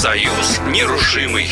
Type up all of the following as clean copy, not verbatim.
Союз нерушимый.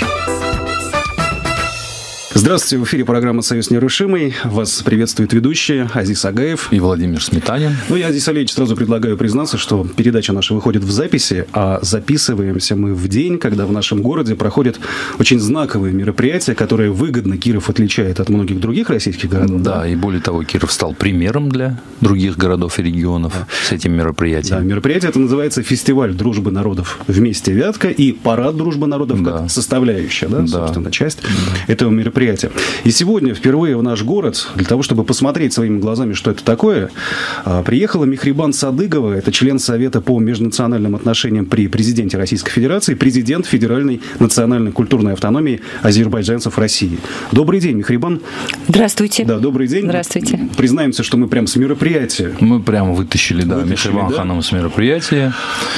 Здравствуйте, в эфире программа «Союз нерушимый». Вас приветствует ведущие Азиз Агаев и Владимир Сметанин. Я, Азиз Алиевич, сразу предлагаю признаться, что передача наша выходит в записи, а записываемся мы в день, когда в нашем городе проходят очень знаковые мероприятия, которые выгодно Киров отличает от многих других российских городов. Да, и более того, Киров стал примером для других городов и регионов с этим мероприятием. Да, мероприятие это называется «Фестиваль дружбы народов вместе Вятка» и «Парад дружбы народов» как составляющая, собственно, часть этого мероприятия. И сегодня впервые в наш город, для того, чтобы посмотреть своими глазами, что это такое, приехала Мехрибан Садыгова, это член Совета по межнациональным отношениям при президенте Российской Федерации, президент Федеральной национальной культурной автономии азербайджанцев России. Добрый день, Мехрибан. Здравствуйте. Да, добрый день. Здравствуйте. Признаемся, что мы прям с мероприятия. Мы прямо вытащили Мехрибан Ханым с мероприятия,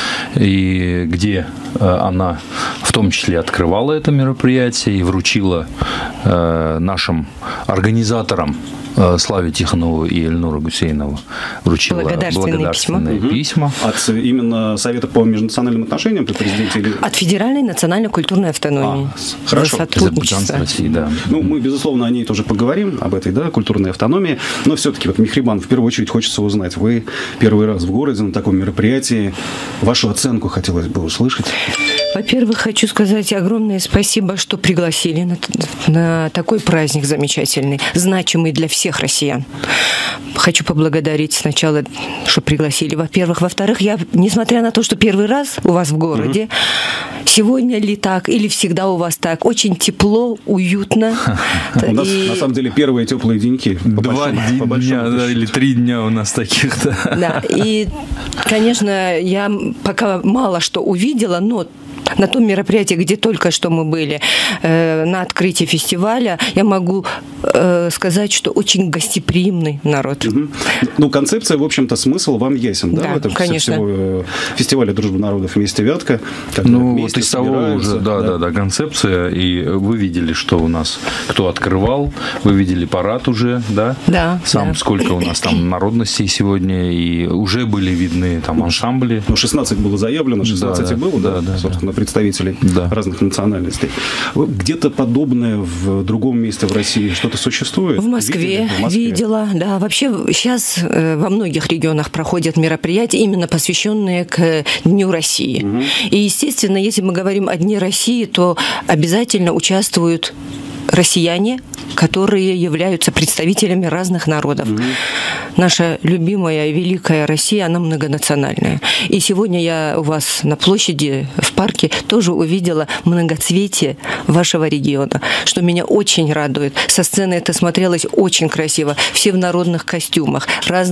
и где она в том числе открывала это мероприятие и вручила нашим организаторам Славе Тихонову и Эльнуру Гусейнову вручила благодарственные письма. От именно Совета по межнациональным отношениям при президенте? От Федеральной национальной культурной автономии. Хорошо. За сотрудничество. России, да. Мы, безусловно, о ней тоже поговорим, об этой культурной автономии. Но все-таки, Мехрибан, в первую очередь хочется узнать. Вы первый раз в городе на таком мероприятии. Вашу оценку хотелось бы услышать. Во-первых, хочу сказать огромное спасибо, что пригласили на такой праздник замечательный, значимый для всех россиян. Хочу поблагодарить сначала, что пригласили, во-первых. Во-вторых, я, несмотря на то, что первый раз у вас в городе, сегодня ли так или всегда у вас так, очень тепло, уютно. У нас, на самом деле, первые теплые деньки. 2 дня или 3 дня у нас таких-то. Да, и, конечно, я пока мало что увидела, но на том мероприятии, где только что мы были, на открытии фестиваля, я могу сказать, что очень гостеприимный народ. Концепция, в общем-то, смысл вам ясен, да, в этом всего фестивале дружбы народов вместе Вятка? Вот из того уже, концепция, и вы видели, что у нас, кто открывал, вы видели парад уже, да? Да. Сколько у нас там народностей сегодня, и уже были видны там ансамбли. 16 было заявлено, 16 и было, собственно, представителей разных национальностей. Где-то подобное в другом месте в России что-то существует? В Москве видела, да. Вообще сейчас во многих регионах проходят мероприятия, именно посвященные к Дню России. И, естественно, если мы говорим о Дне России, то обязательно участвуют россияне, которые являются представителями разных народов. Наша любимая великая Россия, она многонациональная. И сегодня я у вас на площади, в парке, тоже увидела многоцветие вашего региона, что меня очень радует. Со сцены это смотрелось очень красиво. Все в народных костюмах,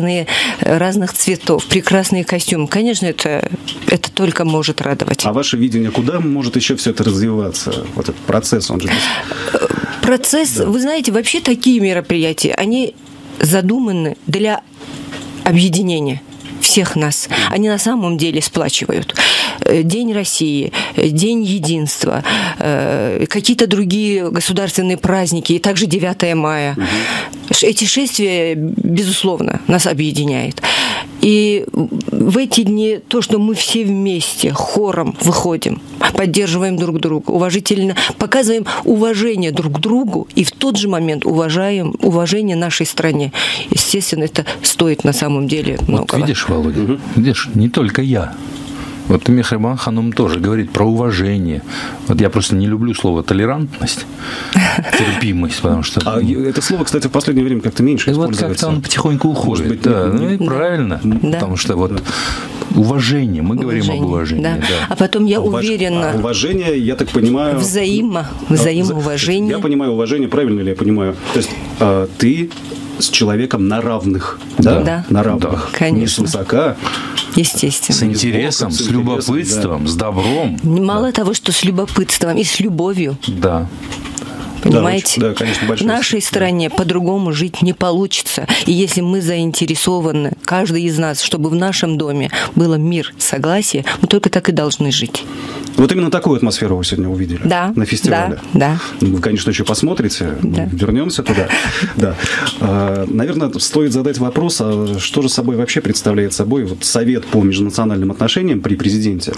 разных цветов, прекрасные костюмы. Конечно, это только может радовать. А ваше видение, куда может еще все это развиваться? Вот этот процесс, он же... Процесс, вы знаете, вообще такие мероприятия, они задуманы для объединения всех нас. Они на самом деле сплачивают. День России, День единства, какие-то другие государственные праздники, и также 9 мая. Эти шествия, безусловно, нас объединяют. И в эти дни то, что мы все вместе, хором выходим, поддерживаем друг друга, уважительно показываем уважение друг к другу, и в тот же момент уважаем уважение нашей стране. Естественно, это стоит на самом деле многого. Видишь, Володя, видишь, не только я. Вот Мехрибан Ханым тоже говорит про уважение. Вот я просто не люблю слово толерантность, терпимость, потому что... это слово, кстати, в последнее время как-то меньше используется. Вот как-то оно потихоньку уходит. Может быть, и правильно. Потому что уважение, мы говорим об уважении. Да. А потом я уверена... Уважение, я так понимаю... Взаимоуважение. Я понимаю уважение, правильно ли я понимаю? То есть ты с человеком на равных. Да. На равных. Конечно. Не свысока. Естественно. С интересом, с любопытством, с добром. Мало того, что с любопытством, и с любовью. Да. Понимаете? Да, конечно, в нашей стране по-другому жить не получится. И если мы заинтересованы, каждый из нас, чтобы в нашем доме было мир, согласие, мы только так и должны жить. Вот именно такую атмосферу вы сегодня увидели на фестивале. Да. Вы, конечно, еще посмотрите, вернемся туда. Да. Наверное, стоит задать вопрос, а что же собой вообще представляет собой вот Совет по межнациональным отношениям при президенте?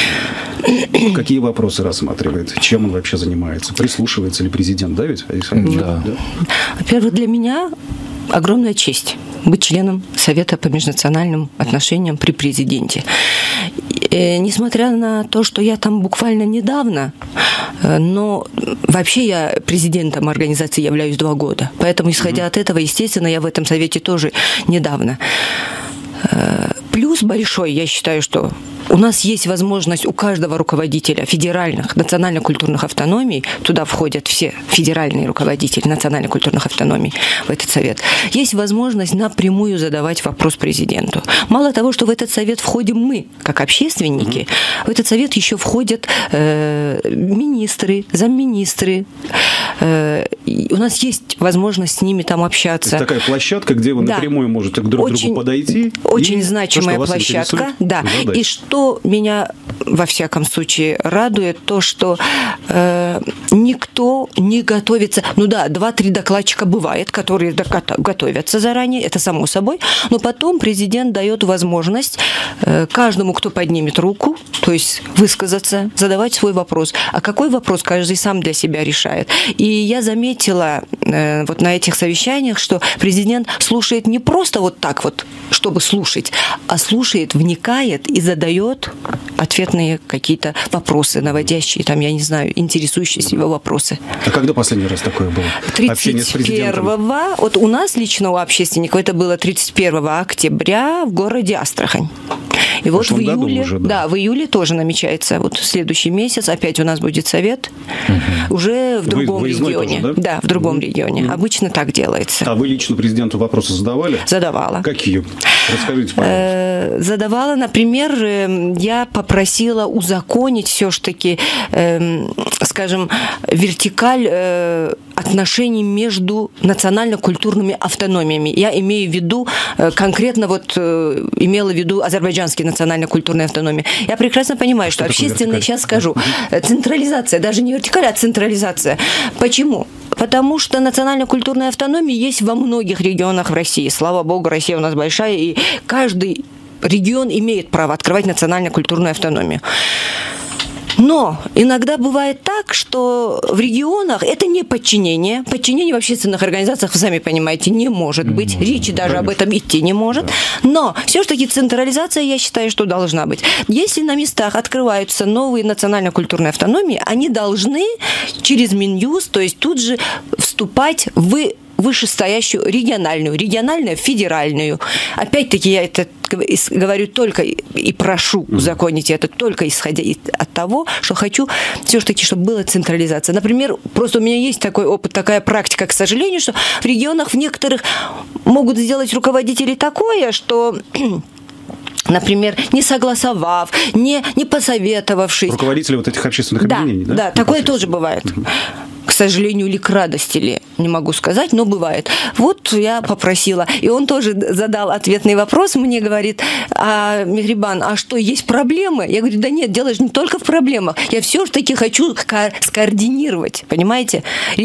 Какие вопросы рассматривает? Чем он вообще занимается? Прислушивается ли президент, да, ведь? Да. Во-первых, для меня огромная честь быть членом Совета по межнациональным отношениям при президенте. Несмотря на то, что я там буквально недавно, но вообще я президентом организации являюсь 2 года. Поэтому, исходя от этого, естественно, я в этом совете тоже недавно. Плюс большой, я считаю, что у нас есть возможность у каждого руководителя федеральных, национально-культурных автономий, туда входят все федеральные руководители национально-культурных автономий в этот совет, есть возможность напрямую задавать вопрос президенту. Мало того, что в этот совет входим мы, как общественники, в этот совет еще входят министры, замминистры. У нас есть возможность с ними там общаться. Это такая площадка, где вы напрямую можете друг к другу подойти. Очень значимая площадка. Да. И что меня, во всяком случае, радует, то, что никто не готовится. 2-3 докладчика бывает, которые готовятся заранее, это само собой, но потом президент дает возможность каждому, кто поднимет руку, то есть высказаться, задавать свой вопрос. А какой вопрос каждый сам для себя решает. И я заметила вот на этих совещаниях, что президент слушает не просто вот так вот, чтобы слушать, а слушает, вникает и задает ответные какие-то вопросы, наводящие, там, я не знаю, интересующие его вопросы. А когда последний раз такое было? 31-го, вот у нас лично у общественников это было 31 октября в городе Астрахань. И вот в июле, в июле тоже намечается, вот следующий месяц опять у нас будет совет, уже в другом регионе. Тоже, да? Да, в другом регионе. Обычно так делается. А вы лично президенту вопросы задавали? Задавала. Какие? Расскажите, пожалуйста. Задавала, например, я попросила узаконить все-таки, скажем, вертикаль отношений между национально-культурными автономиями. Я имею в виду, конкретно имела в виду азербайджанские национально-культурные автономии. Я прекрасно понимаю, что общественные, сейчас скажу, централизация, даже не вертикаль, а централизация. Почему? Потому что национально-культурная автономия есть во многих регионах в России. Слава богу, Россия у нас большая, и каждый регион имеет право открывать национально-культурную автономию. Но иногда бывает так, что в регионах это не подчинение. Подчинение в общественных организациях, вы сами понимаете, не может быть. Речи даже об этом идти не может. Но все-таки централизация, я считаю, что должна быть. Если на местах открываются новые национально-культурные автономии, они должны через Минюст, то есть тут же вступать в вышестоящую региональную, федеральную. Опять-таки я это говорю только и прошу узаконить это только исходя от того, что хочу все-таки, чтобы была централизация. Например, просто у меня есть такой опыт, такая практика, к сожалению, что в регионах в некоторых могут сделать руководители такое, что... Например, не согласовав, не посоветовавшись. Руководители вот этих общественных объединений, да? Да, такое тоже бывает. К сожалению, или к радости ли, не могу сказать, но бывает. Вот я попросила, и он тоже задал ответный вопрос, мне говорит: Мехрибан, а что, есть проблемы? Я говорю: да нет, дело же не только в проблемах, я все-таки хочу скоординировать, понимаете?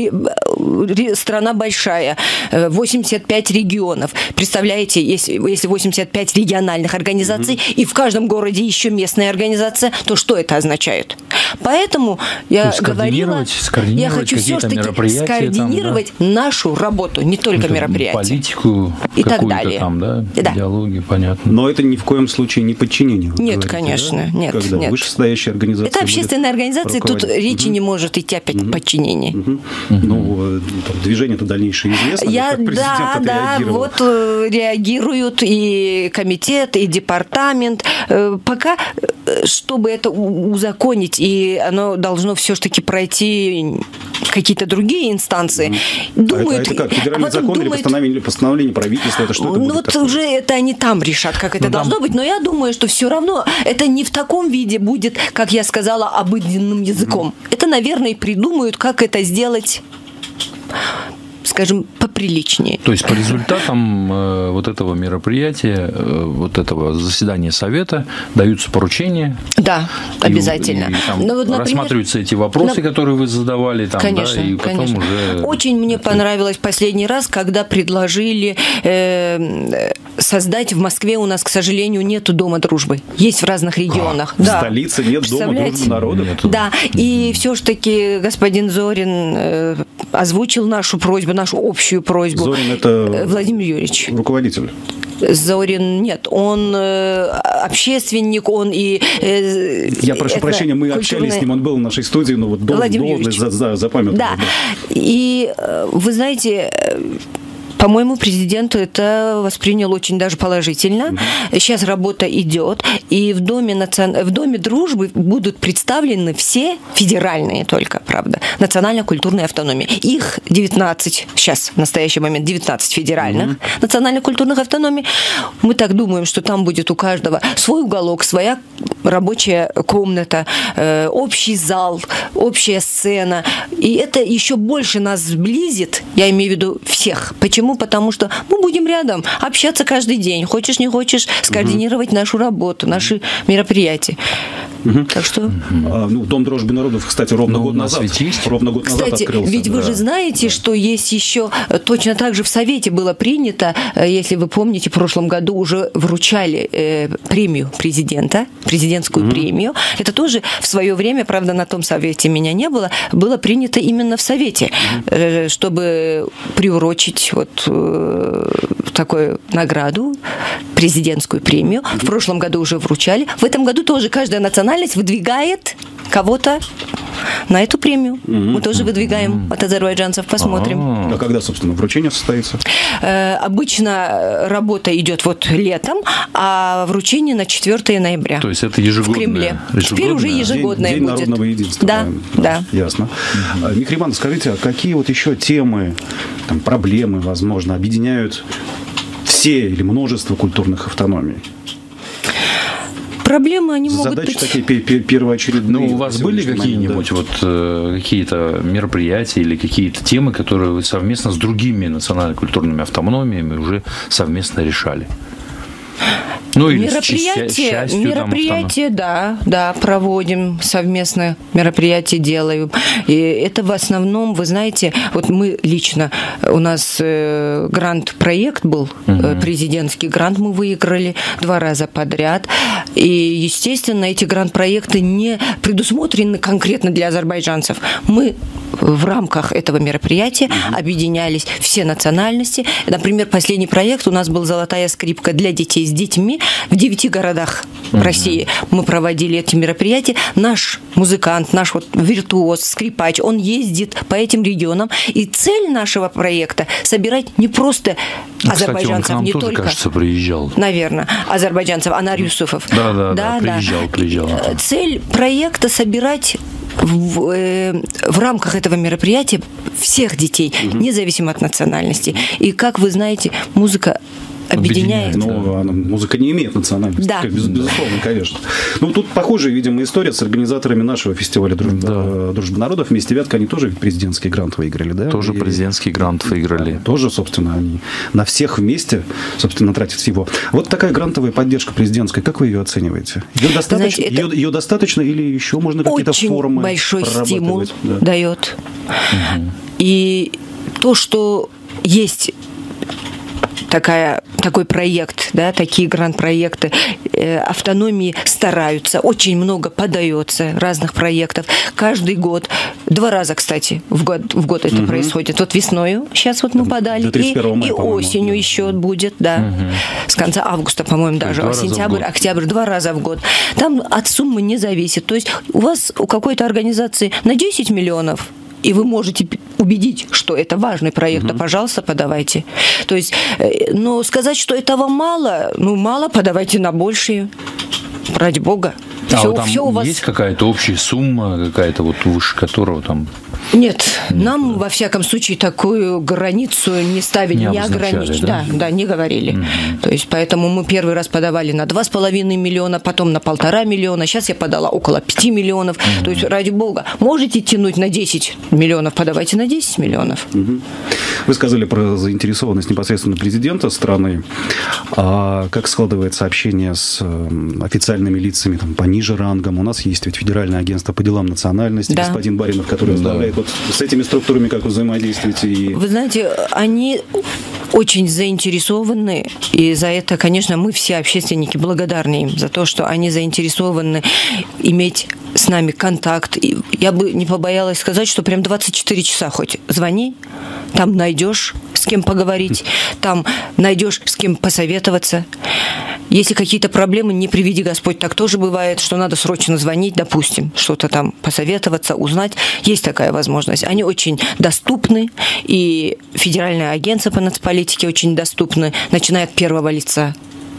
Страна большая, 85 регионов, представляете, если 85 региональных организаций, и в каждом городе еще местная организация, то что это означает? Поэтому я говорила, я хочу все-таки скоординировать нашу работу, не только мероприятия. Политику и так далее. Там, да? Идеологию, понятно. Но это ни в коем случае не подчинение. Нет, говорите, конечно, да? Нет. Когда вышестоящая организация. Это общественная организация, тут речи не может идти опять о подчинении. Ну, движение-то дальнейшее известно. Да, вот реагируют и комитет, и департамент. Пока, чтобы это узаконить, и оно должно все-таки пройти какие-то другие инстанции. Думают, это как? Федеральный закон или постановление правительства? Это что это будет? Вот такое? Уже это они там решат, как это должно быть. Но я думаю, что все равно это не в таком виде будет, как я сказала, обыденным языком. Это, наверное, придумают, как это сделать скажем, поприличнее. То есть по результатам вот этого мероприятия, вот этого заседания Совета даются поручения? Да, обязательно. И там вот, например, рассматриваются эти вопросы, которые вы задавали, там, конечно, да, и потом конечно. уже... Очень мне понравилось последний раз, когда предложили создать в Москве, у нас, к сожалению, нету Дома дружбы. Есть в разных регионах. В столице нет Дома дружбы народов? Да, и все-таки господин Зорин озвучил нашу просьбу, нашу общую просьбу. Зорин – это Владимир Юрьевич. Руководитель. Зорин нет, он общественник, он и... Я прошу прощения, мы общались с ним, он был в нашей студии, но вот должность запамятовал. Да, и вы знаете... По-моему, президент это воспринял очень даже положительно. Сейчас работа идет, и в Доме дружбы будут представлены все федеральные только, правда, национально-культурные автономии. Их 19, сейчас, в настоящий момент, 19 федеральных национально-культурных автономий. Мы так думаем, что там будет у каждого свой уголок, своя рабочая комната, общий зал, общая сцена. И это еще больше нас сблизит, я имею в виду всех. Почему? Потому что мы будем рядом, общаться каждый день. Хочешь, не хочешь, скоординировать нашу работу, наши мероприятия. Так что... Дом дружбы народов, кстати, ровно год назад открылся. Ведь вы же знаете, что есть еще... Точно так же в Совете было принято, если вы помните, в прошлом году уже вручали премию президента, президентскую премию. Это тоже в свое время, правда, на том Совете меня не было, было принято именно в Совете, чтобы приурочить вот такую награду, президентскую премию. В прошлом году уже вручали. В этом году тоже каждая национальность выдвигает кого-то на эту премию. Мы тоже выдвигаем от азербайджанцев, посмотрим. А когда, собственно, вручение состоится? Обычно работа идет вот летом, а вручение на 4 ноября. То есть это ежегодное? В Кремле. Теперь уже ежегодное День будет. народного единства. Да. Ясно. Михаил, скажите, а какие вот еще темы, там, проблемы, возможно, объединяют все или множество культурных автономий? Проблемы, они могут Задачи быть... такие первоочередные. У вас были какие-нибудь какие-то мероприятия или какие-то темы, которые вы совместно с другими национально-культурными автономиями уже совместно решали? Или мероприятия, да, проводим совместно, мероприятия делаем. И это в основном, вы знаете, вот мы лично, у нас грант-проект был, президентский грант мы выиграли 2 раза подряд. И, естественно, эти грант-проекты не предусмотрены конкретно для азербайджанцев. Мы в рамках этого мероприятия объединялись все национальности. Например, последний проект у нас был «Золотая скрипка» для детей с детьми в 9 городах России. Мы проводили эти мероприятия. Наш музыкант, наш вот виртуоз, скрипач, он ездит по этим регионам. И цель нашего проекта – собирать не просто азербайджанцев, кстати, он к нам не тоже, только, кажется, приезжал. Наверное, азербайджанцев, Анар Юсупов. Да, приезжал. Цель проекта – собирать в рамках этого мероприятия всех детей, независимо от национальности. И, как вы знаете, музыка объединяет. Но музыка не имеет национальности. Да. Безусловно, конечно. Тут похожая, видимо, история с организаторами нашего фестиваля «Дружба народов». Вместе Вятка, они тоже президентский грант выиграли, да? Тоже президентский грант выиграли. Тоже, собственно, они на всех вместе, собственно, тратят всего. Вот такая грантовая поддержка президентская, как вы ее оцениваете? Ее достаточно или еще можно какие-то формы большой стимул дает. И то, что есть такой проект, да, такие гранд-проекты, автономии стараются, очень много подается разных проектов. Каждый год, 2 раза, кстати, в год это происходит. Вот весною сейчас вот мы подали, и осенью еще будет, да, с конца августа, по-моему, даже, сентябрь, октябрь, 2 раза в год. Там от суммы не зависит. То есть у какой-то организации на 10 миллионов, и вы можете убедить, что это важный проект, то, пожалуйста, подавайте. То есть, но сказать, что этого мало, мало, подавайте на большие. Ради бога. Все у вас... есть какая-то общая сумма, какая-то вот выше которого там... Нет, нам, во всяком случае, такую границу не ставили, не ограничили. Да, не говорили. То есть, поэтому мы первый раз подавали на 2,5 миллиона, потом на 1,5 миллиона. Сейчас я подала около 5 миллионов. То есть, ради бога, можете тянуть на 10 миллионов, подавайте на 10 миллионов. Вы сказали про заинтересованность непосредственно президента страны. А как складывается общение с официальными лицами там, пониже рангом? У нас есть ведь Федеральное агентство по делам национальности, господин Баринов, который возглавляет. Вот с этими структурами как вы взаимодействуете? И... Вы знаете, они очень заинтересованы, и за это, конечно, мы все общественники благодарны им за то, что они заинтересованы иметь с нами контакт. И я бы не побоялась сказать, что прям 24 часа хоть звони, там найдешь с кем поговорить, там найдешь с кем посоветоваться. Если какие-то проблемы, не приведи Господь, так тоже бывает, что надо срочно звонить, допустим, что-то там посоветоваться, узнать. Есть такая возможность. Они очень доступны, и Федеральное агентство по нацполитике очень доступны, начиная от первого лица.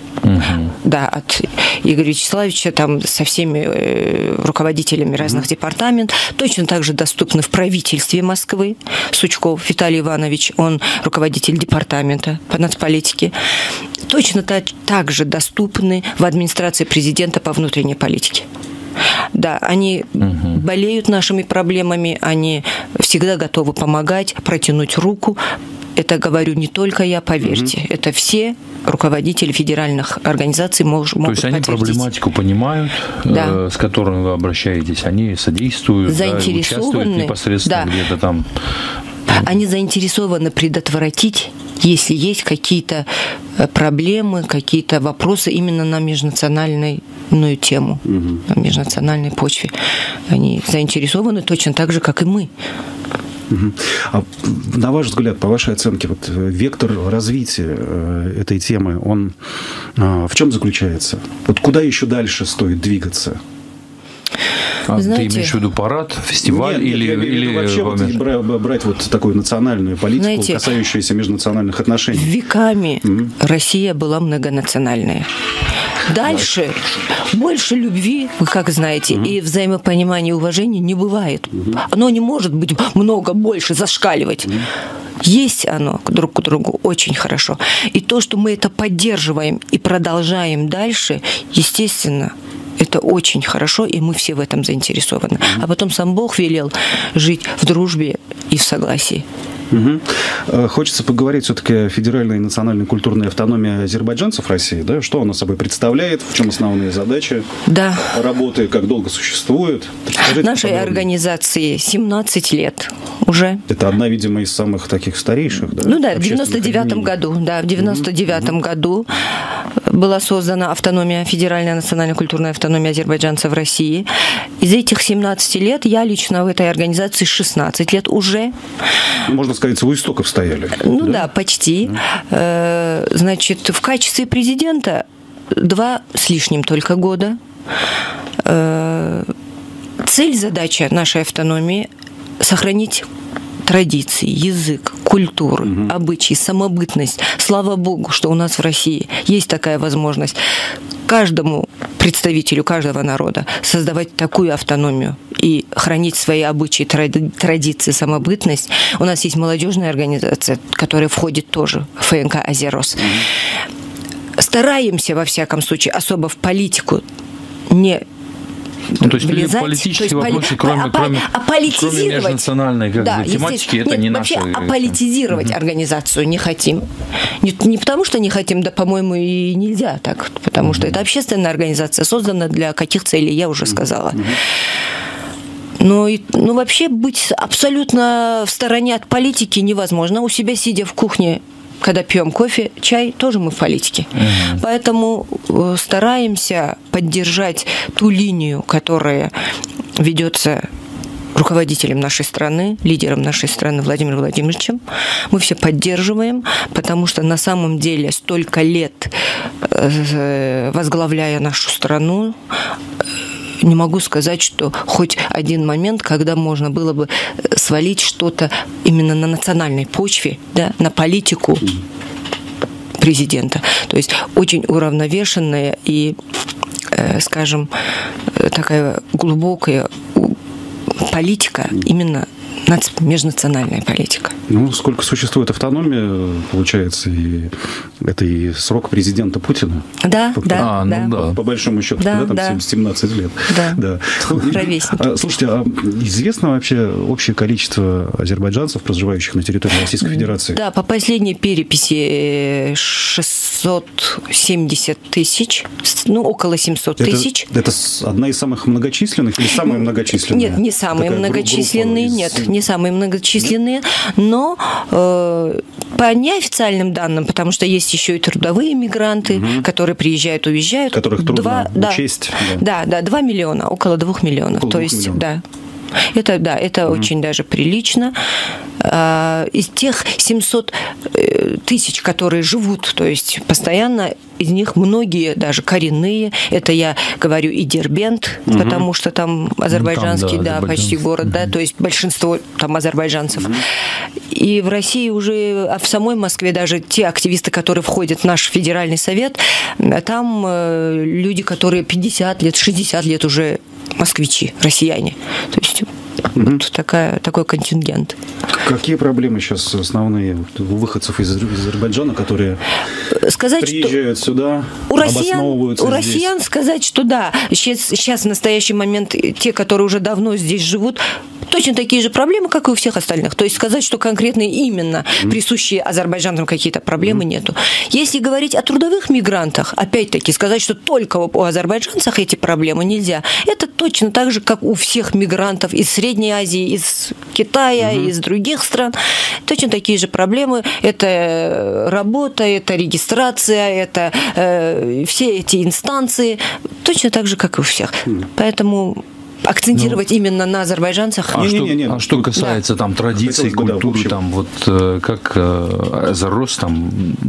Да, от Игоря Вячеславовича, там со всеми руководителями разных департаментов. Точно так же доступны в правительстве Москвы. Сучков Виталий Иванович, он руководитель департамента по нацполитике. Точно так же доступны в администрации президента по внутренней политике. Да, они болеют нашими проблемами, они всегда готовы помогать, протянуть руку. Это говорю не только я, поверьте. Это все руководители федеральных организаций могут подтвердить. То есть они проблематику понимают, с которой вы обращаетесь, они содействуют, участвуют непосредственно где-то там. Они заинтересованы предотвратить, если есть какие-то проблемы, какие-то вопросы именно на межнациональную тему, на межнациональной почве. Они заинтересованы точно так же, как и мы. А на ваш взгляд, по вашей оценке, вот вектор развития этой темы, он в чем заключается? Вот куда еще дальше стоит двигаться? Знаете, ты имеешь в виду парад, фестиваль или вообще вот брать вот такую национальную политику, касающуюся межнациональных отношений? Веками Россия была многонациональная. Дальше больше любви, вы как знаете, и взаимопонимания и уважения не бывает. Оно не может быть много больше, зашкаливать. Есть оно друг к другу очень хорошо. И то, что мы это поддерживаем и продолжаем дальше, естественно, это очень хорошо, и мы все в этом заинтересованы. А потом сам Бог велел жить в дружбе и в согласии. Хочется поговорить все-таки о федеральной и национальной культурной автономии азербайджанцев России. Да? Что она собой представляет, в чем основные задачи работы, как долго существует? Нашей организации 17 лет уже. Это одна, видимо, из самых таких старейших. Да? Ну да, в 99-м году. Да, в 99-м году была создана автономия, Федеральная национальная культурная автономия азербайджанцев в России. Из этих 17 лет я лично в этой организации 16 лет уже. Можно сказать, у истоков стояли. Ну да, почти. Значит, в качестве президента 2 с лишним только года. Цель, задача нашей автономии – сохранить традиции, язык, культуру, обычаи, самобытность. Слава Богу, что у нас в России есть такая возможность каждому представителю каждого народа создавать такую автономию и хранить свои обычаи, традиции, самобытность. У нас есть молодежная организация, которая входит тоже в ФНК «Азерос». Стараемся, во всяком случае, особо в политику не то есть политические вопросы, кроме межнациональной тематики, это не вообще наша... аполитизировать организацию не хотим. Не потому, что не хотим, да, по-моему, и нельзя так, потому что это общественная организация, создана для каких целей, я уже сказала. Но вообще быть абсолютно в стороне от политики невозможно. У себя, сидя в кухне, когда пьем кофе, чай, тоже мы в политике. Поэтому стараемся поддержать ту линию, которая ведется руководителем нашей страны, лидером нашей страны Владимиром Владимировичем. Мы все поддерживаем, потому что на самом деле столько лет возглавляя нашу страну, не могу сказать, что хоть один момент, когда можно было бы свалить что-то именно на национальной почве, да, на политику президента. То есть очень уравновешенная и скажем, такая глубокая политика именно межнациональная политика. Ну, сколько существует автономия, получается, и это и срок президента Путина. Да, По большому счету, там 17 лет. Да. Ровесники. Слушайте, а известно вообще общее количество азербайджанцев, проживающих на территории Российской Федерации? Да, по последней переписи 670 тысяч, около 700 тысяч. Это одна из самых многочисленных или самая многочисленная? Нет, не самые многочисленные, не самые многочисленные, но по неофициальным данным, потому что есть еще и трудовые мигранты, которые приезжают, уезжают. Которых трудно учесть. Да, 2 миллиона, около 2 миллионов. То есть, да. Это очень даже прилично. Из тех 700 тысяч, которые живут, то есть постоянно, из них многие даже коренные. Это я говорю и Дербент, потому что там азербайджанский, почти город, то есть большинство там азербайджанцев. И в России уже, а в самой Москве даже те активисты, которые входят в наш федеральный совет, там люди, которые 50 лет, 60 лет уже москвичи, россияне. То есть вот такой контингент. Какие проблемы сейчас основные у выходцев из Азербайджана, которые приезжают сюда, обосновываются у россиян сказать, что да, сейчас в настоящий момент те, которые уже давно здесь живут, точно такие же проблемы, как и у всех остальных. То есть сказать, что конкретно именно присущие азербайджанцам какие-то проблемы нету. Если говорить о трудовых мигрантах, опять-таки сказать, что только у азербайджанцев эти проблемы нельзя. Это точно так же, как у всех мигрантов из Средней Азии, из Китая, из других стран. Точно такие же проблемы. Это работа, это регистрация, это все эти инстанции. Точно так же, как и у всех. Поэтому акцентировать именно на азербайджанцах. А что касается там традиций, культуры, там вот как Азеррос там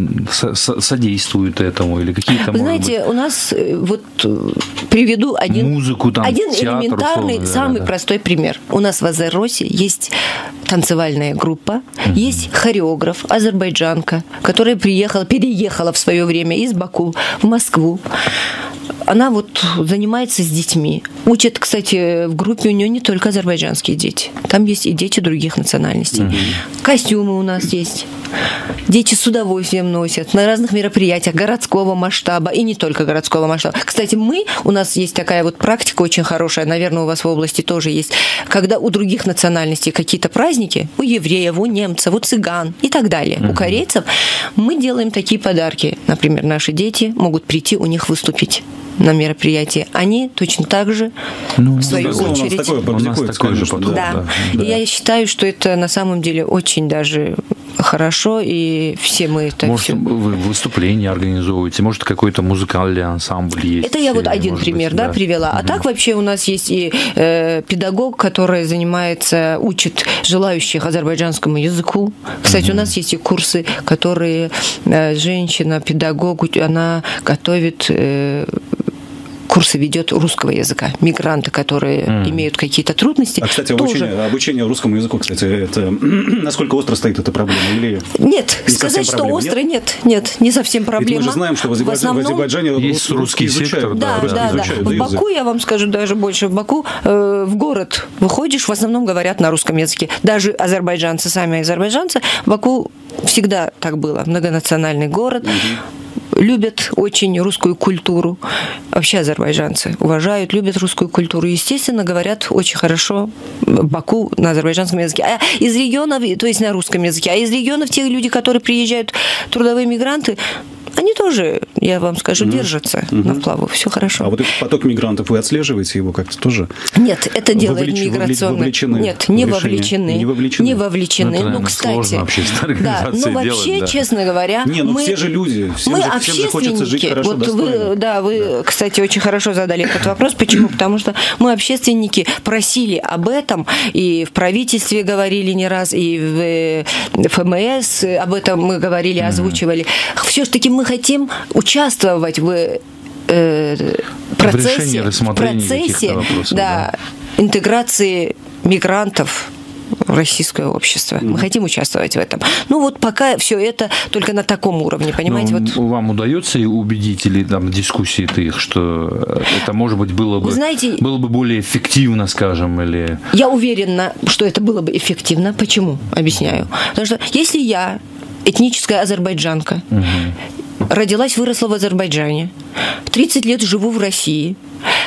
содействует этому или какие-то. Вы знаете, у нас вот приведу один элементарный, самый простой пример. У нас в Азерросе есть танцевальная группа, есть хореограф, азербайджанка, которая переехала в свое время из Баку в Москву. Она вот занимается с детьми. Учат, кстати, в группе у нее не только азербайджанские дети. Там есть и дети других национальностей. Костюмы у нас есть. Дети с удовольствием носят на разных мероприятиях городского масштаба и не только городского масштаба. Кстати, у нас есть такая вот практика очень хорошая, наверное, у вас в области тоже есть, когда у других национальностей какие-то праздники, у евреев, у немцев, у цыган и так далее, у корейцев, мы делаем такие подарки. Например, наши дети могут прийти у них выступить на мероприятии. Они точно так же, в свою очередь... У нас такой же подход. Да. И я считаю, что это на самом деле очень даже хорошо, и все мы это... Может, вы выступления организовываете, может, какой-то музыкальный ансамбль есть? Это я вот один пример привела. А так вообще у нас есть и педагог, который учит желающих азербайджанскому языку. Кстати, у нас есть и курсы, которые женщина-педагог, она готовит... курсы ведет русского языка. Мигранты, которые имеют какие-то трудности. А, кстати, обучение русскому языку, кстати, это насколько остро стоит эта проблема? Или нет, сказать, что остро, нет, не совсем проблема. Ведь мы же знаем, что в Азербайджане есть русский сектор. Да. В Баку, я вам скажу даже больше, в Баку в город выходишь, в основном говорят на русском языке. Даже азербайджанцы, сами азербайджанцы, в Баку всегда так было. Многонациональный город. Любят очень русскую культуру. Вообще азербайджанцы уважают, любят русскую культуру. Естественно, говорят очень хорошо в Баку на азербайджанском языке. А из регионов, то есть на русском языке, а из регионов те люди, которые приезжают, трудовые мигранты, они тоже, я вам скажу, держатся на плаву. Все хорошо. А вот этот поток мигрантов, вы отслеживаете его как-то тоже? Нет, это делает миграционный... Нет, не вовлечены. Ну, кстати... вообще, честно говоря... все же люди. Всем же хочется жить хорошо, достойно. Вы, кстати, очень хорошо задали этот вопрос. Почему? Потому что мы, общественники, просили об этом, и в правительстве говорили не раз, и в ФМС об этом мы говорили, озвучивали. Все-таки мы хотим участвовать в процессе интеграции интеграции мигрантов российское общество. Мы хотим участвовать в этом. Ну вот пока все это только на таком уровне, понимаете? Вот. Вам удается убедить или там дискуссии их, что это, может быть, было бы более эффективно, скажем, или... Я уверена, что это было бы эффективно. Почему? Объясняю. Потому что если я этническая азербайджанка, родилась, выросла в Азербайджане, 30 лет живу в России,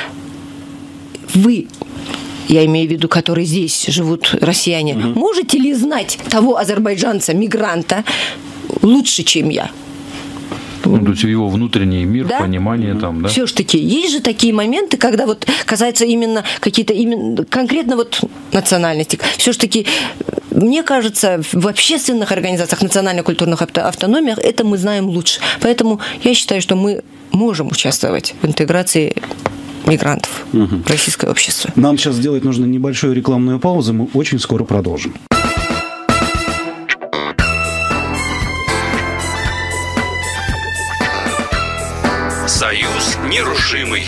вы, я имею в виду, которые здесь живут россияне, можете ли знать того азербайджанца, мигранта, лучше, чем я? Ну, то есть его внутренний мир, да? Понимание там, да? Все-таки есть же такие моменты, когда вот касается именно какие-то конкретно вот национальности. Все-таки, мне кажется, в общественных организациях, национально-культурных автономиях это мы знаем лучше. Поэтому я считаю, что мы можем участвовать в интеграции мигрантов в российское общество. Нам сейчас сделать нужно небольшую рекламную паузу, мы очень скоро продолжим. Союз нерушимый.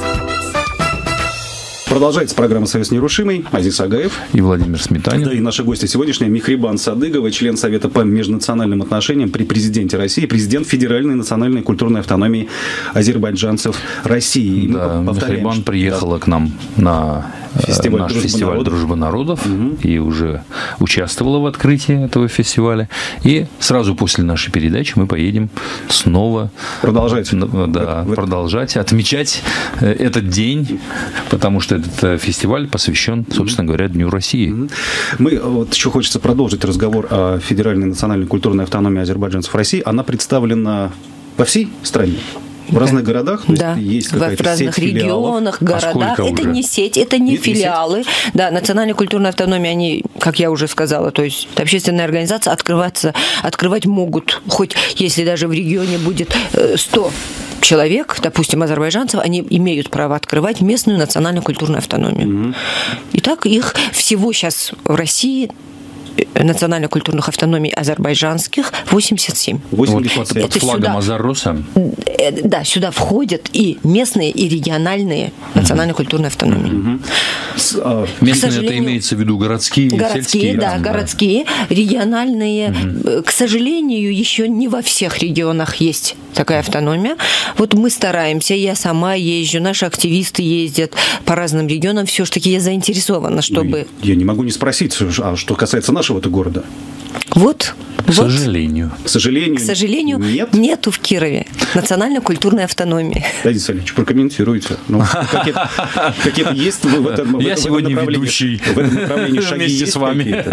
Продолжается программа «Союз нерушимый». Азиз Агаев и Владимир Сметанин. Да, и наши гости сегодняшние: Михрибан Садыгова, член Совета по межнациональным отношениям при президенте России, президент Федеральной национальной культурной автономии азербайджанцев России. Да, Михрибан приехала к нам на наш фестиваль «Дружба народов» и уже участвовала в открытии этого фестиваля. И сразу после нашей передачи мы поедем снова продолжать отмечать этот день, потому что этот фестиваль посвящен, собственно говоря, Дню России. Мы вот еще хочется продолжить разговор о Федеральной национальной культурной автономии азербайджанцев России. Она представлена по всей стране. В разных городах? Да, есть в разных регионах, городах. Это не сеть, это не филиалы. Да, национальная культурная автономия, они, как я уже сказала, то есть это общественная организация, открывать могут, хоть если даже в регионе будет 100 человек, допустим, азербайджанцев, они имеют право открывать местную национальную культурную автономию. Итак, их всего сейчас в России национально-культурных автономий азербайджанских 87. Под флагом Азар-Руса? Да, сюда входят и местные, и региональные национально-культурные автономии. Местные, это имеется в виду городские, сельские? Да, городские, региональные. К сожалению, еще не во всех регионах есть такая автономия. Вот мы стараемся, я сама езжу, наши активисты ездят по разным регионам. Все-таки я заинтересована, чтобы... Я не могу не спросить, а что касается нашего-то города? Вот. К сожалению. К сожалению, нету в Кирове национально-культурной автономии. Азиз Алиевич, прокомментируйте. Какие-то есть в этом Я сегодня ведущий вместе с вами.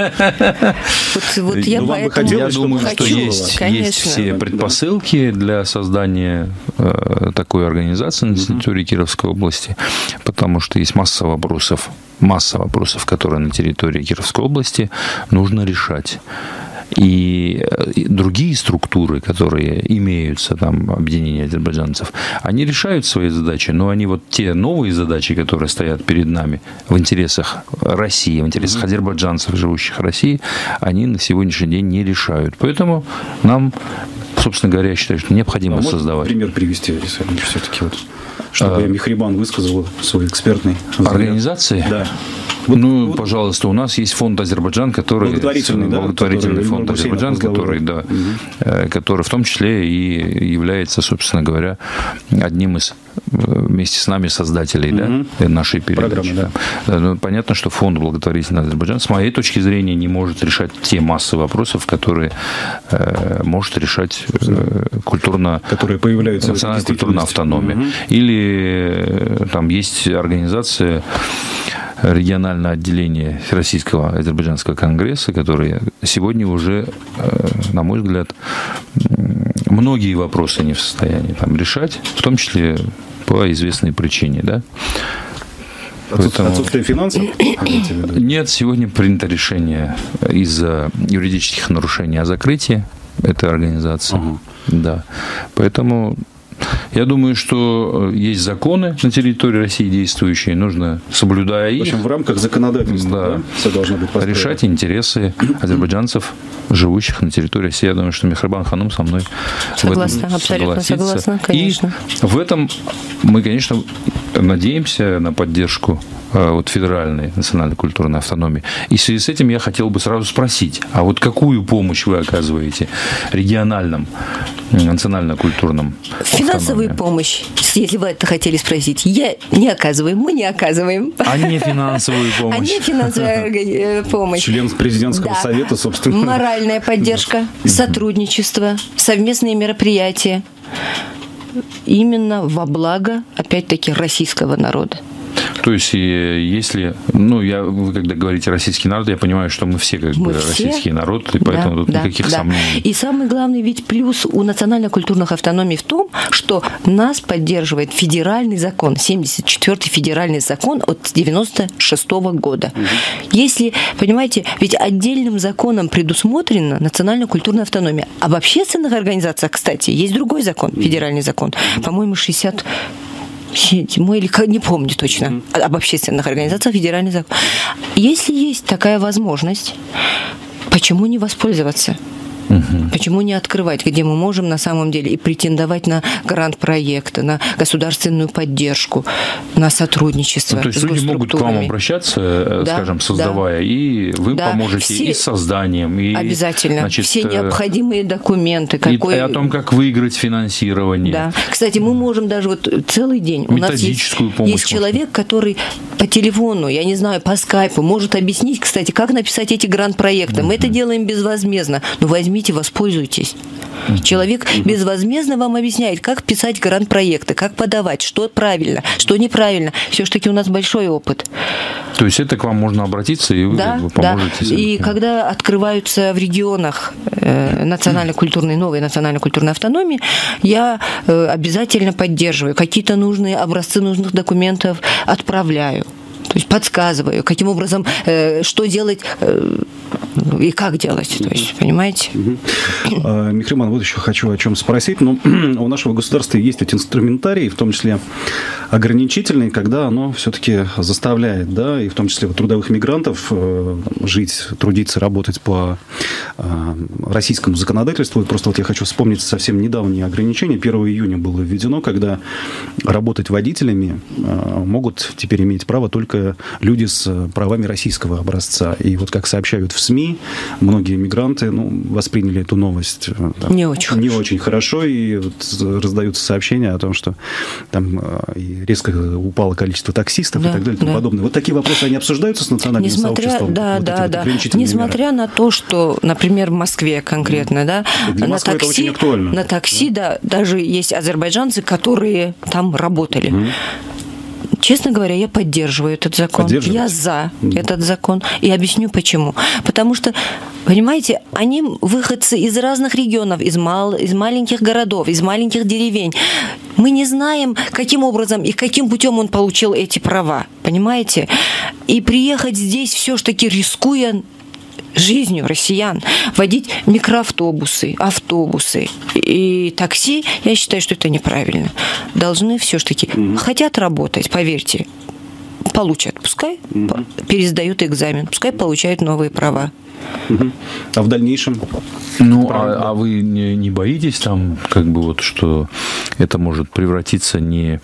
Я думаю, что есть все предпосылки для создания такой организации на территории Кировской области, потому что есть масса вопросов, которые на территории Кировской области нужно решать. И другие структуры, которые имеются, там, объединения азербайджанцев, они решают свои задачи, но они вот те новые задачи, которые стоят перед нами в интересах России, в интересах азербайджанцев, живущих в России, они на сегодняшний день не решают. Поэтому нам, собственно говоря, я считаю, что необходимо создавать. Пример привести, все-таки, вот, чтобы Михрибан высказал свой экспертный взгляд. Организации? Да. Пожалуйста, у нас есть фонд Азербайджан, который благотворительный фонд Азербайджан, который в том числе и является, собственно говоря, одним из вместе с нами создателей нашей передачи. Понятно, что фонд благотворительный Азербайджан, с моей точки зрения, не может решать те массы вопросов, которые может решать которые появляются национальная культурная автономия. Или там есть организация, региональное отделение Всероссийского азербайджанского конгресса, которые сегодня уже, на мой взгляд, многие вопросы не в состоянии там решать, в том числе по известной причине, да. Отсутствие финансов? Нет, сегодня принято решение из-за юридических нарушений о закрытии этой организации. Да. Поэтому я думаю, что есть законы на территории России действующие, нужно, соблюдая их, в общем, в рамках законодательства все должно быть построено. Решать интересы азербайджанцев, живущих на территории России. Я думаю, что Михрибан Ханум со мной абсолютно согласна, конечно. И в этом мы, конечно, надеемся на поддержку вот федеральной национальной культурной автономии. И в связи с этим я хотел бы сразу спросить, а вот какую помощь вы оказываете региональным национально-культурным финансовую помощь, если вы это хотели спросить, мы не оказываем. А не финансовую помощь? А не финансовая помощь. Член президентского совета, собственно. Моральная поддержка, сотрудничество, совместные мероприятия. Именно во благо, опять-таки, российского народа. То есть, если, вы когда говорите российский народ, я понимаю, что мы все российский народ, и поэтому тут никаких сомнений. И самый главный ведь плюс у национально-культурных автономий в том, что нас поддерживает федеральный закон, 74-й федеральный закон от 96-го года. Если, понимаете, ведь отдельным законом предусмотрена национально-культурная автономия. Об общественных организациях, кстати, есть другой закон, федеральный закон, по-моему, 60... или не помню точно, об общественных организациях федеральный закон. Если есть такая возможность, почему не воспользоваться? Почему не открывать, где мы можем на самом деле и претендовать на грант-проекты, на государственную поддержку, на сотрудничество? То есть люди могут к вам обращаться, скажем, создавая, и вы поможете и с созданием, и обязательно. Все необходимые документы. И о том, как выиграть финансирование. Да. Кстати, мы можем даже целый день. У нас есть человек, который по телефону, я не знаю, по скайпу может объяснить, кстати, как написать эти грант-проекты. Мы это делаем безвозмездно. Но возьмите, воспользуйтесь. Человек безвозмездно вам объясняет, как писать грант-проекты, как подавать, что правильно, что неправильно. Все-таки у нас большой опыт. То есть это к вам можно обратиться, и вы поможете. Да. И когда открываются в регионах новые национально-культурные автономии, я обязательно поддерживаю. Какие-то нужные образцы нужных документов отправляю. То есть подсказываю, каким образом, что делать и как делать. То есть, понимаете? Михриман, вот еще хочу о чем спросить. У нашего государства есть ведь инструментарий, в том числе ограничительный, когда оно все-таки заставляет, и в том числе трудовых мигрантов жить, трудиться, работать по российскому законодательству. И просто я хочу вспомнить совсем недавние ограничения. 1 июня было введено, когда работать водителями могут теперь иметь право только люди с правами российского образца. И как сообщают в СМИ, многие мигранты восприняли эту новость не очень хорошо, и раздаются сообщения о том, что там резко упало количество таксистов и так далее и тому подобное. Вот такие вопросы, они обсуждаются с национальным сообществом? Несмотря на то, что, например, в Москве конкретно, на такси, даже есть азербайджанцы, которые там работали. Честно говоря, я поддерживаю этот закон. Я за этот закон. И объясню почему. Потому что, понимаете, они выходцы из разных регионов, из маленьких городов, из маленьких деревень. Мы не знаем, каким образом и каким путем он получил эти права. Понимаете? И приехать здесь все-таки рискуя жизнью россиян, водить микроавтобусы, автобусы и такси, я считаю, что это неправильно. Должны все-таки, хотят работать, поверьте, получат, пускай пересдают экзамен, пускай получают новые права. А в дальнейшем? А вы не боитесь там, что это может превратиться не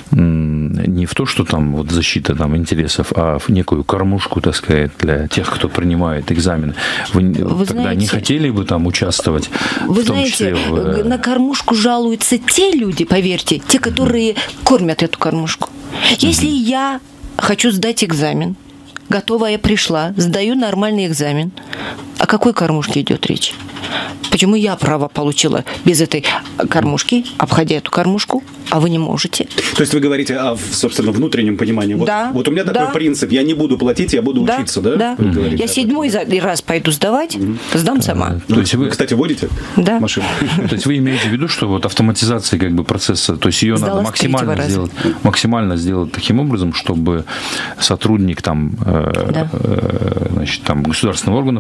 в то, что там защита интересов, а в некую кормушку, так сказать, для тех, кто принимает экзамены? Вы тогда знаете, не хотели бы там участвовать? Вы знаете, на кормушку жалуются те люди, поверьте, те, которые кормят эту кормушку. Если я хочу сдать экзамен, готовая пришла, сдаю нормальный экзамен. О какой кормушке идет речь? Почему я право получила без этой кормушки, обходя эту кормушку, а вы не можете? То есть вы говорите о, собственно, внутреннем понимании. Вот у меня такой принцип. Я не буду платить, я буду учиться, да? Да. Я 7-й раз пойду сдавать, сдам сама. То есть вы, кстати, водите машину? То есть вы имеете в виду, что автоматизация процесса, то есть ее надо максимально сделать таким образом, чтобы сотрудник государственного органа, принимающий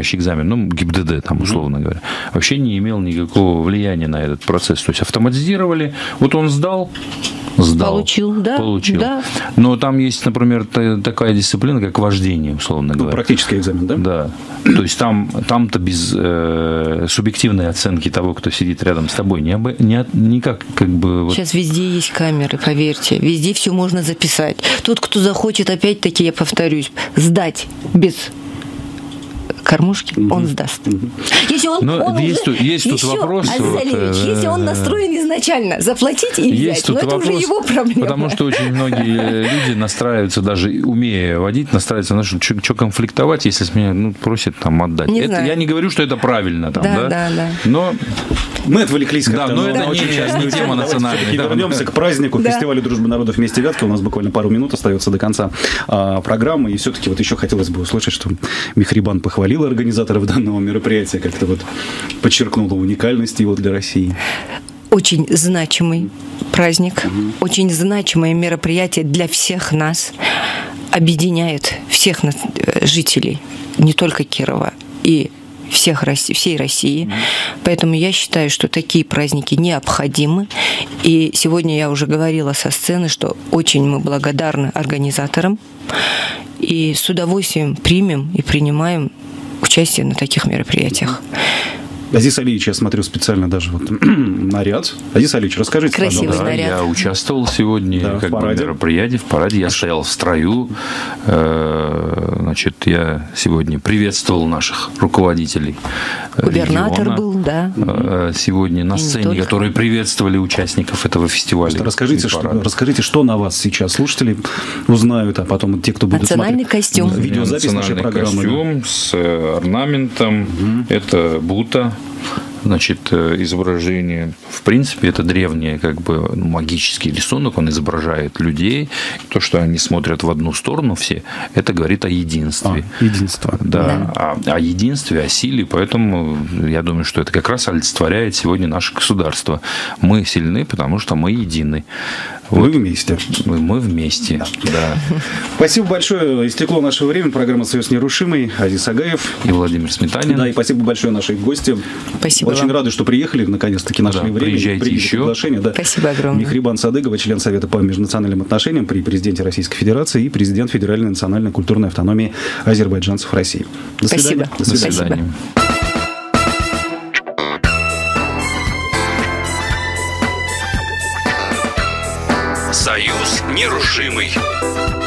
сдавающий экзамен, ну, ГИБДД, там, условно говоря, вообще не имел никакого влияния на этот процесс. То есть автоматизировали, вот он сдал. Получил, да. Да. Но там есть, например, такая дисциплина, как вождение, условно говоря. Практический экзамен, да? Да. То есть там-то без субъективной оценки того, кто сидит рядом с тобой, никак как бы... Вот... Сейчас везде есть камеры, поверьте. Везде все можно записать. Тот, кто захочет, опять-таки, я повторюсь, сдать без кормушки, он сдаст. Если он есть тут вопрос. Если он настроен изначально заплатить и взять, но это уже его проблема. Потому что очень многие люди настраиваются, даже умея водить, настраиваются на что конфликтовать, если с меня просят там отдать. Я не говорю, что это правильно. Там, да. Но мы отвлеклись как-то. Но это не тема национальная. Вернемся к празднику, фестивалю дружбы народов вместе Вятка. У нас буквально пару минут остается до конца программы. И все-таки вот еще хотелось бы услышать, что Мехрибан похвалил организаторов данного мероприятия, как-то вот подчеркнула уникальность его для России. Очень значимый праздник, очень значимое мероприятие для всех нас, объединяет всех жителей, не только Кирова, и всей России. Поэтому я считаю, что такие праздники необходимы. И сегодня я уже говорила со сцены, что очень мы благодарны организаторам и с удовольствием примем и принимаем участие на таких мероприятиях. Азиз Алиевич, я смотрю специально даже вот наряд. Азиз Алиевич, расскажите, красивый пожалуйста. наряд. Я участвовал сегодня в мероприятии, в параде. Я стоял в строю. Значит, я сегодня приветствовал наших руководителей. Губернатор региона. Был, да. Сегодня на сцене, которые приветствовали участников этого фестиваля. Расскажите, что на вас сейчас слушатели узнают, а потом те, кто будут национальный смотреть костюм. Видеозапись нашей программы. Костюм с орнаментом. Это бута. Значит, изображение, в принципе, это древний, как бы, магический рисунок, он изображает людей. То, что они смотрят в одну сторону все, это говорит о единстве. Единство. Да, о единстве, о силе, поэтому я думаю, что это как раз олицетворяет сегодня наше государство. Мы сильны, потому что мы едины. Мы вместе. Мы вместе, да. Спасибо большое. Истекло наше время. Программа «Союз нерушимый». Азиз Агаев. И Владимир Сметанин. Да, и спасибо большое нашей гости. Спасибо Очень вам. рады, что приехали. Наконец-таки нашли время. Приезжайте еще. Приглашение. Да. Спасибо огромное. Мехрибан Садыгова, член Совета по межнациональным отношениям при президенте Российской Федерации и президент Федеральной национальной культурной автономии азербайджанцев России. До свидания. Спасибо. До свидания. Союз нерушимый.